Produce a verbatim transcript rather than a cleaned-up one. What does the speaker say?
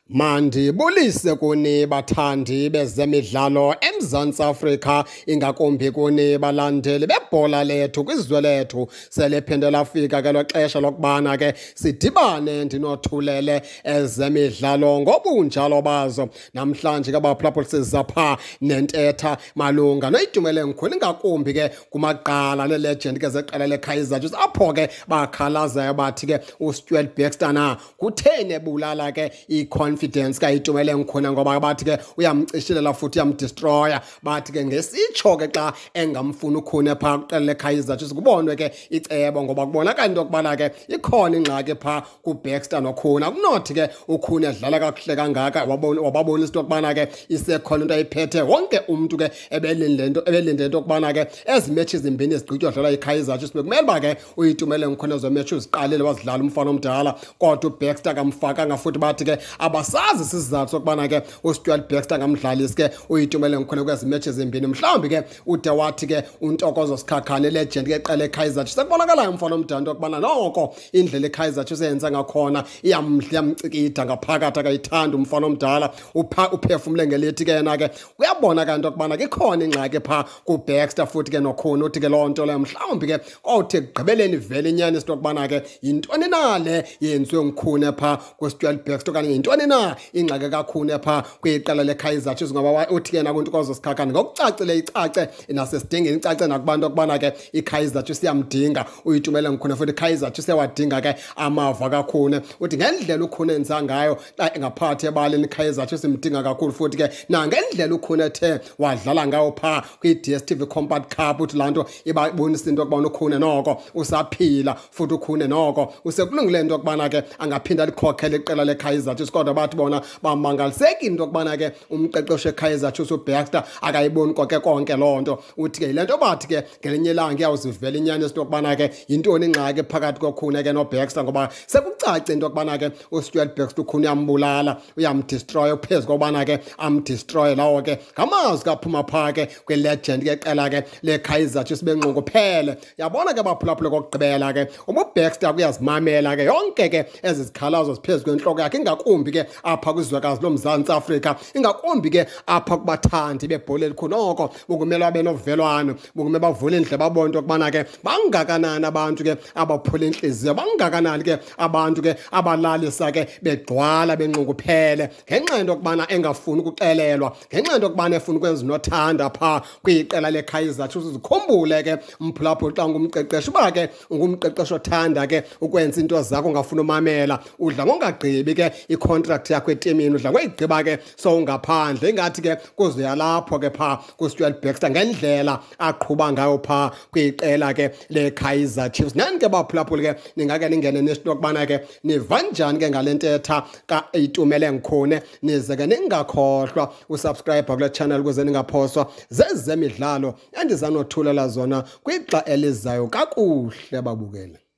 Mandibulise kuni bathandi bezemidlalo eMzantsi Afrika, ingakumbi kuni balandeli bebhola lethu kwizwe lethu. Selephinde lafika ke lo xesha lokubana ke sidibane ndinothulele ezemidlalo ngobunjalo bazo. Namhlanje ke baphulaphuli siza pha nentetha malunga noyitumele ngikhulu, ingakumbi ke kumaqala le-legend ke zeqela leKaizer Chiefs, apho ke bakhalazayo bathi ke uStuart Baxter na kutheni ebulala ke i-confidence kayitumele ngikhona, ngoba bathi ke uyamcishilela futhi uyamdestroya. Bathi ke ngesitsho ke xa engamfuni ukhune phaa kuqela leKaizer Chiefs kubonwe ke icebo, ngoba kubonakala into yokubana ke ikhona ingxaki phaa kuBaxter nokhuna. Kunothi ke ukhune edlala kakuhle kangaka wababonisa into yokubana ke isekhona into ayiphethe. Wonke umntu ke ebelinde into ebelinde into yokubana ke ezi match ezimbini ezigqitywa dlala iKaizer Chiefs bekumele uba ke uyitumele ngikhona ezo match uziqalile wazidlala umfana omdala, kodwa uBaxter kamfakanga. Futhi bathi ke abasazi isizathu sokubana ke uStuart Baxter ngamdlalisi ke uyitumele ngikhona kwezi match ezimbini. Mhlawumbi ke ude wathi ke uNtokozo Sikhakhane legend ke eqela eKaizer Chiefs sekubonakala umfana omdala okubana noko indlela eKaizer Chiefs eyenza ngakhona iyamcikida ngaphakathi, akayithanda umfana omdala uphefumule ngelithi ke yena ke uyabona kanti okubana ke ikhona ingxaki phaa kuBaxter. Futhi ke nokhona uthi ke loo nto leyo mhlawumbi ke kwawuthi ekugqibeleni vele inyani into yokubana ke yintoni na le yenziwe ngikhune phaa kuStuart Baxter, okanye yintoni na ingxaki kakhune phaa kwiqela leKaizer Chiefs, ngoba uthi ke nakuNtokozo Sikhakhane ngokucacile icace nasesidingeni icace nakubantu okubana ke iKaizer Chiefs iyamdinga uyitumele ngikhune, futhi iKaizer Chiefs yawadinga ke amava kakhune. Uthi ngendlela ukhune enza ngayo xa engaphathi ebaleni iKaizer Chiefs imdinga kakhulu, futhi ke nangendlela ukhune ethe wadlala ngayo phaa kwi-D S T V Compact Cup, uthi laa nto ibabonisa into yokubana ukhune noko usaphila, futhi ukhune noko usekulungile into yokubana ke angaphinda likhokhele iqela leKaizer Chiefs. Kodwa bathi bona bamangalisekile into yokubana ke umqeqeshi weKaizer Chiefs uBaxter akayiboni konke konke loo nto. Uthi ke yile nto bathi ke ngelinye ilanga iyawuzivela inyani into yokubana ke yintoni ingxaki phakathi kokhune ke noBaxter, ngoba sekucace into yokubana ke uStuart Baxter ukhune uyambulala uyamdestroya phezu kobana ke amdestroye. Lawo ke ngamazwi kaphuma phaa ke kwi-legend ke qela ke leKaizer Chiefs benxunguphele. Yabona ke baphulaphula kokugqibela ke uBaxter kuyazimamela ke yonke ke ezi zikhalazo ziphezu kwentloko yakhe, ingakumbi ke apha kwizwekazi loMzantsi Afrika, ingakumbi ke apha kubathandi bebhola elikhulu. Noko bukumele babe novelwano, bukumele bavule indle babone into yokubana ke bangakanani abantu ke abaphula intliziyo, bangakanani ke abantu ke abalalisa ke begcwala benxunguphele ngenxa into yokubana engafuni ukuxelelwa, ngenxa into yokubana efuna ukwenza unothanda phaa kwiqela leKaizer Chiefs. Uzikhumbule ke mphulaphula xa ngumqeqeshi uba ke ungumqeqeshi othanda ke ukwenza into zakho, ungafuna umamela, udla ngongagqibi ke icontract yakho etimini, udla ngoyigqiba ke sowungaphandle. Ingathi ke kuzoya lapho ke phaa kuStuart Baxter ngendlela aqhuba ngayo phaa kwiqela ke leKaizer Chiefs. Nani ke baphulaphula ke ningake ningene nesito yokubana ke niva njani ke ngale ntetha kayitumele ngikhune, nize ke ningakhohlwa usubscribe kule channel ukuze ningaphoswa zezemidlalo endizanothulela zona kwixa elizayo kakuhle babukele.